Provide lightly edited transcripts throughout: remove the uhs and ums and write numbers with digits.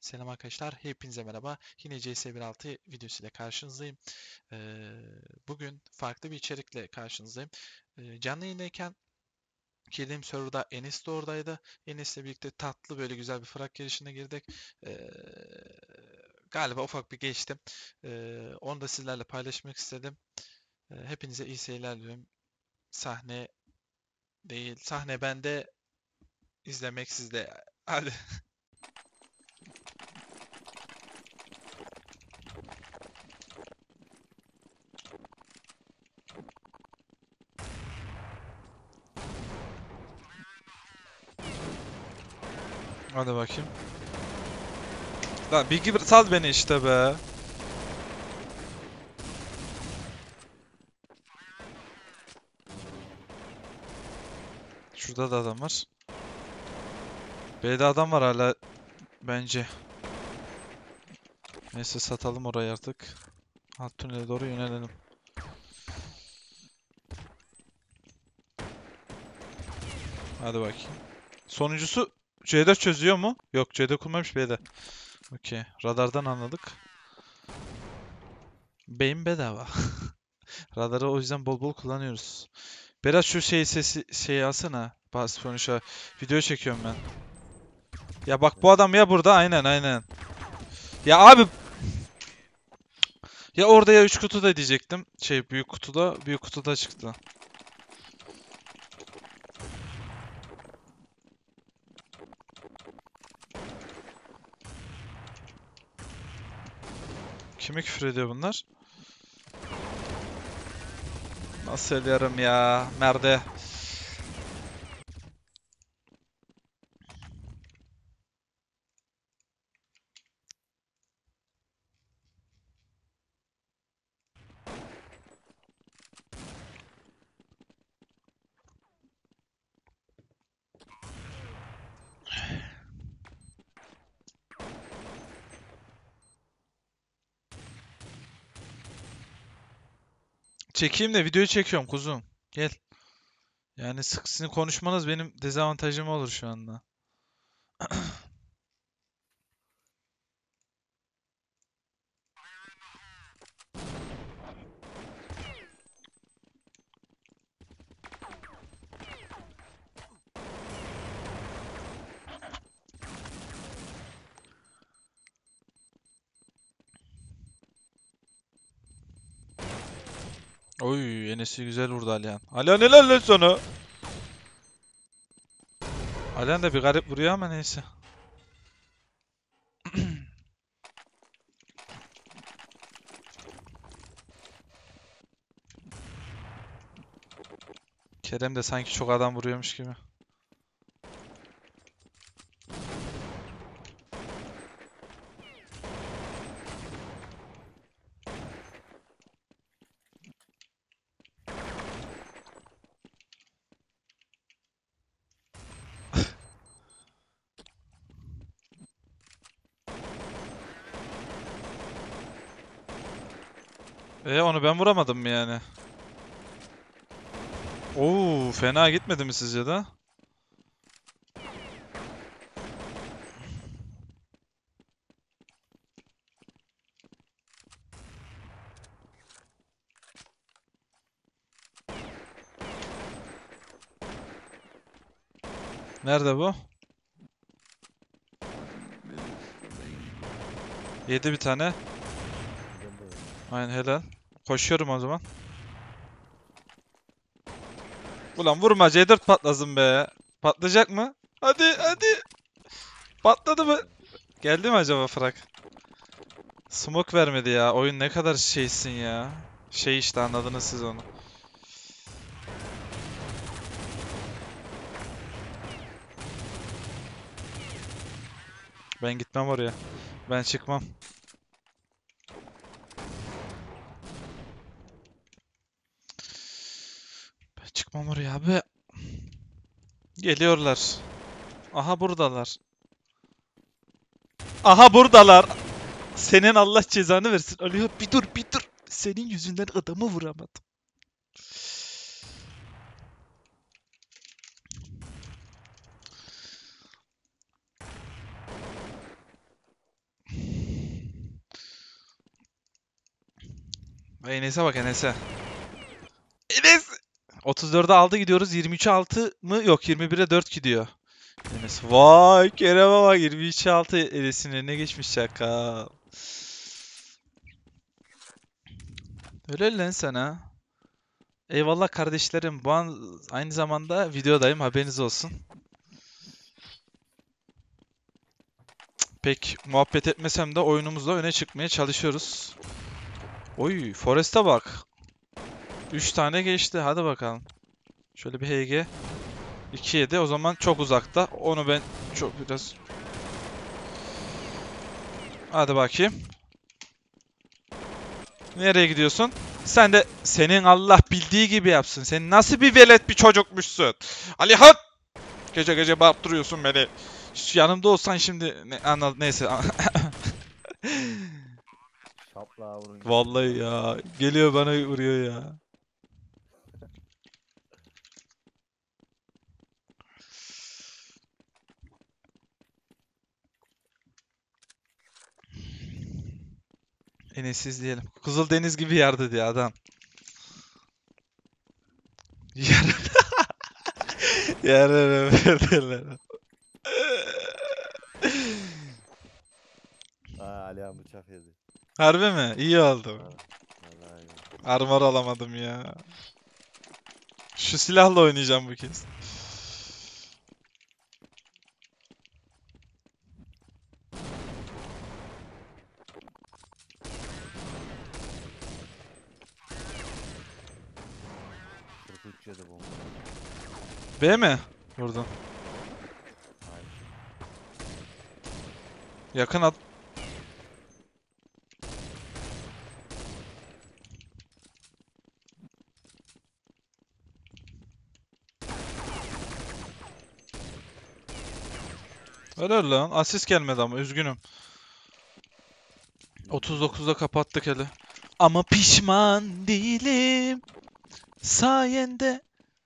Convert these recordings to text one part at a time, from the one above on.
Selam arkadaşlar, hepinize merhaba. Yine CS 1.6 videosuyla karşınızdayım. Bugün farklı bir içerikle karşınızdayım. Canlı yayındayken girdiğim serverda Enes de oradaydı. Enes'le birlikte tatlı böyle güzel bir frag girişine girdik. Ee, Galiba ufak bir geçtim. Onu da sizlerle paylaşmak istedim. Hepinize iyi seyirler diliyorum. Sahne değil, sahne bende, izlemek sizde. Hadi. Hadi bakayım. Lan bilgi sal beni işte be. Şurada da adam var. B'de adam var hala bence. Neyse satalım orayı artık. Alt tünele doğru yönelelim. Hadi bakayım. Sonuncusu C4 çözüyor mu? Yok C4 kullanmış B'de. Okey. Radardan anladık. Beyin bedava. Radarı o yüzden bol bol kullanıyoruz. Berat şu şeyi alsana. Bas sonuçta video çekiyorum ben. Ya bak bu adam ya burada aynen. Ya abi ya orada ya 3 kutuda diyecektim. Büyük kutuda. Büyük kutuda çıktı. Kime küfür ediyor bunlar? Nasıl ediyorum ya? Merde. Çekeyim de videoyu çekiyorum kuzum. Gel. Yani sık sizin konuşmanız benim dezavantajım olur şu anda. Oy, Enes'i güzel vurdu Alihan. Alihan helal lan sana. Alihan da bir garip vuruyor ama neyse. Kerem de sanki çok adam vuruyormuş gibi. Onu ben vuramadım mı yani? Oo, fena gitmedi mi sizce de? Nerede bu? Yedi bir tane. Aynen helal. Koşuyorum o zaman. Ulan vurma C4 patlasın be. Patlayacak mı? Hadi. Patladı mı? Geldi mi acaba frag? Smoke vermedi ya. Oyun ne kadar şeysin ya. Şey işte anladınız siz onu. Ben gitmem oraya. Ben çıkmam. Ben çıkmam oraya abi. Geliyorlar. Aha buradalar. Aha buradalar. Senin Allah cezanı versin. Aliyo bir dur. Senin yüzünden adamı vuramadım. Enes'e bak Enes'e. Enes! 34'e 6 gidiyoruz. 23'e 6 mı? Yok 21'e 4 gidiyor. Enes. Vay Kerem'e bak 23'e 6 Enes'in önüne geçmiş şaka. Öyle lan sana. Eyvallah kardeşlerim. Bu an aynı zamanda videodayım. Haberiniz olsun. Pek muhabbet etmesem de oyunumuzda öne çıkmaya çalışıyoruz. Oy, Forest'e bak. 3 tane geçti. Hadi bakalım. Şöyle bir HG. 2-7. O zaman çok uzakta. Onu ben çok biraz... Hadi bakayım. Nereye gidiyorsun? Sen de senin Allah bildiği gibi yapsın. Sen nasıl bir velet bir çocukmuşsun? Alihan! Gece gece bağırttırıyorsun beni. Şu yanımda olsan şimdi neyse. Şapla vurun. Vallahi ya. Geliyor bana vuruyor ya. Enes'iz diyelim. Kızıldeniz gibi yerde diye adam. Yarın. Yarın öbürler. Alihan bıçak yedi. Harbi mi? İyi oldu. Vallahi iyi. Armor alamadım ya. Şu silahla oynayacağım bu kez. Kırk yedi bomba. B mi? Vurdum. Hayır. Yakın at. Öyle lan. Asist gelmedi ama üzgünüm. 39'da kapattık hele. Ama pişman değilim. Sayende.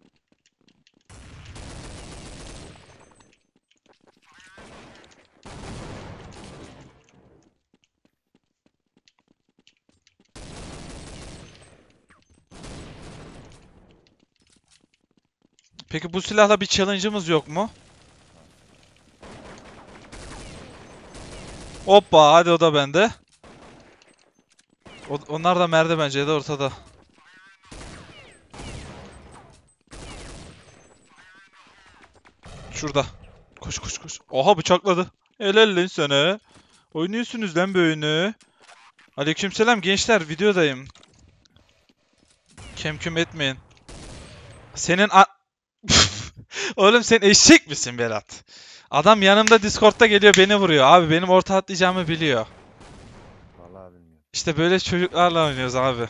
Peki bu silahla bir challenge'ımız yok mu? Hoppa hadi o da bende. Onlar da merde bence ya da ortada. Şurada. Koş koş koş. Oha bıçakladı. Helal lan sana. Oynuyorsunuz lan bu oyunu. Aleykümselam gençler videodayım. Kemküm etmeyin. Senin Oğlum sen eşek misin Berat? Adam yanımda Discord'da geliyor beni vuruyor. Abi benim orta atlayacağımı biliyor. Vallahi bilmiyorum. İşte böyle çocuklarla oynuyoruz abi.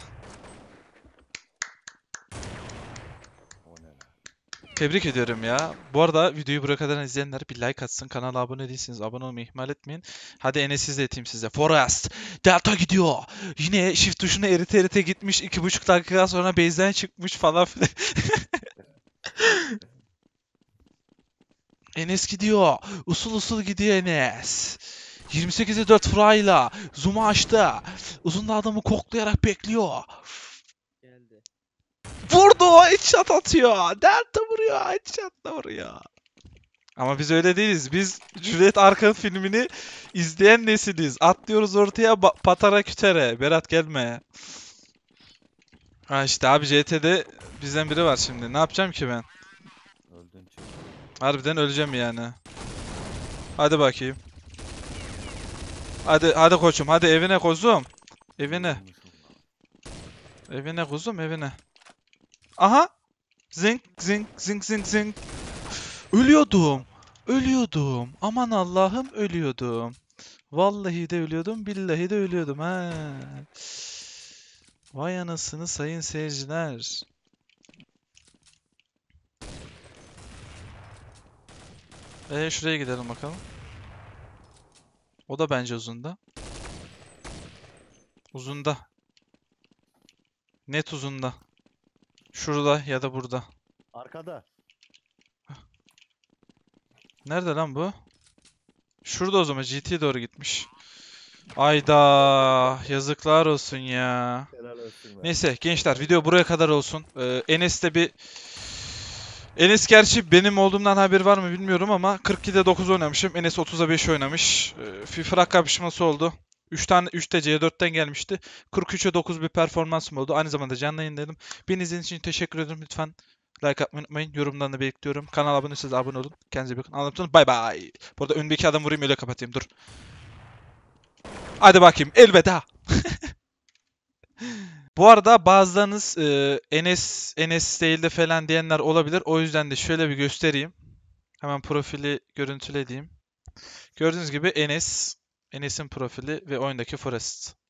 O ne lan? Tebrik ediyorum ya. Bu arada videoyu buraya kadar izleyenler bir like atsın. Kanala abone değilseniz abone olmayı ihmal etmeyin. Hadi Enes'i de atayım size. Forest. Delta gidiyor. Yine shift tuşuna erite erite gitmiş. 2,5 dakika sonra base'den çıkmış falan filan. Enes gidiyor. Usul usul gidiyor Enes. 28'e 4 Fray'la. Zoom'u açtı. Uzun da adamı koklayarak bekliyor. Geldi. Vurdu. Headshot atıyor. Delta vuruyor. Headshot'la vuruyor. Ama biz öyle değiliz. Biz Cüneyt Arkın filmini izleyen nesiliz. Atlıyoruz ortaya patara kütere. Berat gelme. Ha işte abi CT'de bizden biri var şimdi. Ne yapacağım ki ben? Öldün çık. Harbiden öleceğim yani. Hadi bakayım. Hadi koçum. Hadi evine kuzum. Evine. Vurmuşum lan. Evine kuzum evine. Aha. Zing zing zing zing zing. Ölüyordum. Ölüyordum. Aman Allah'ım ölüyordum. Vallahi de ölüyordum. Billahi de ölüyordum. Ha. Vay anasını sayın seyirciler. Şuraya gidelim bakalım. O da bence uzunda. Uzunda. Net uzunda. Şurada ya da burada. Arkada. Nerede lan bu? Şurada o zaman GT'ye doğru gitmiş. Ayda yazıklar olsun ya. Helal olsun be. Neyse gençler video buraya kadar olsun. Enes gerçi benim olduğumdan haber var mı bilmiyorum ama 42'de 9 oynamışım. Enes 30'a 5 oynamış. FIFA kapışması oldu. 3'te C4'ten gelmişti. 43'e 9 bir performansım oldu. Aynı zamanda canlı yayındaydım. Beni izlediğiniz için teşekkür ederim. Lütfen like atmayı unutmayın. Yorumlarını bekliyorum. Kanala abone değilseniz abone olun. Kendinize iyi bakın. Anlatın. Bay bay. Bu arada öndeki adam vurayım öyle kapatayım. Dur. Hadi bakayım. Elveda. Bu arada bazılarınız Enes değil de falan diyenler olabilir. O yüzden de şöyle bir göstereyim. Hemen profili görüntülediğim. Gördüğünüz gibi Enes'in profili ve oyundaki Forest.